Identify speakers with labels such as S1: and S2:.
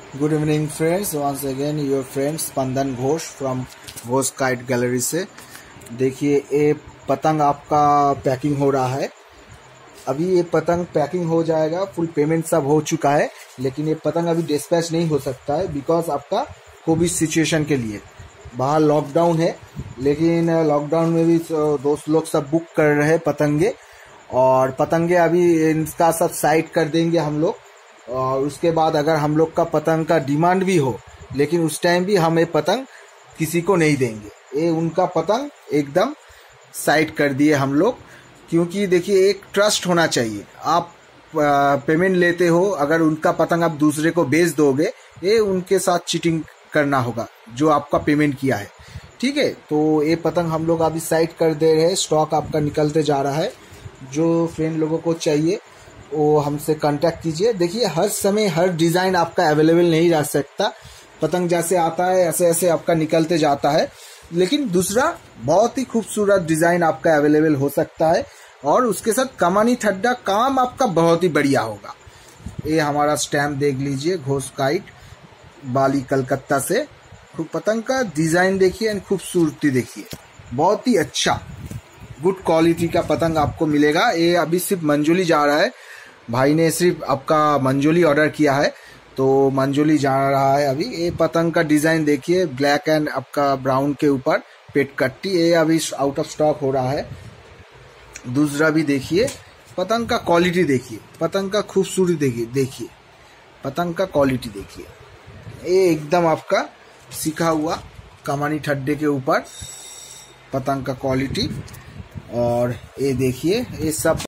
S1: Good evening friends, once again your friends Spandan Ghosh from Ghosh kite gallery से। देखिए ये पतंग आपका पैकिंग हो रहा है। अभी ये पतंग पैकिंग हो जाएगा, फुल पेमेंट सब हो चुका है, लेकिन ये पतंग अभी डिस्पैच नहीं हो सकता है बिकॉज आपका कोविड सिचुएशन के लिए बाहर लॉकडाउन है। लेकिन लॉकडाउन में भी दोस्त लोग सब बुक कर रहे हैं पतंगे, और पतंगे अभी इनका सब साइड कर देंगे हम लोग। और उसके बाद अगर हम लोग का पतंग का डिमांड भी हो, लेकिन उस टाइम भी हम ये पतंग किसी को नहीं देंगे। ये उनका पतंग एकदम साइड कर दिए हम लोग, क्योंकि देखिए एक ट्रस्ट होना चाहिए। आप पेमेंट लेते हो, अगर उनका पतंग आप दूसरे को बेच दोगे, ये उनके साथ चीटिंग करना होगा जो आपका पेमेंट किया है। ठीक है, तो ये पतंग हम लोग अभी साइड कर दे रहे हैं। स्टॉक आपका निकलते जा रहा है। जो फ्रेंड लोगों को चाहिए वो हमसे कांटेक्ट कीजिए। देखिए हर समय हर डिज़ाइन आपका अवेलेबल नहीं रह सकता। पतंग जैसे आता है ऐसे ऐसे आपका निकलते जाता है, लेकिन दूसरा बहुत ही खूबसूरत डिज़ाइन आपका अवेलेबल हो सकता है, और उसके साथ कमानी ठड्डा काम आपका बहुत ही बढ़िया होगा। ये हमारा स्टैम्प देख लीजिए, घोष काइट बाली कलकत्ता से। पतंग का डिज़ाइन देखिए एंड खूबसूरती देखिए, बहुत ही अच्छा गुड क्वालिटी का पतंग आपको मिलेगा। ये अभी सिर्फ मंजोली जा रहा है, भाई ने सिर्फ आपका मंजोली ऑर्डर किया है, तो मंजोली जा रहा है अभी। ये पतंग का डिज़ाइन देखिए, ब्लैक एंड आपका ब्राउन के ऊपर पेट कट्टी, ये अभी आउट ऑफ स्टॉक हो रहा है। दूसरा भी देखिए, पतंग का क्वालिटी देखिए, पतंग का खूबसूरती देखिए, पतंग का क्वालिटी देखिए। ये एकदम आपका सीखा हुआ कमानी ठड्डे के ऊपर पतंग का क्वालिटी। और ये देखिए, ये सब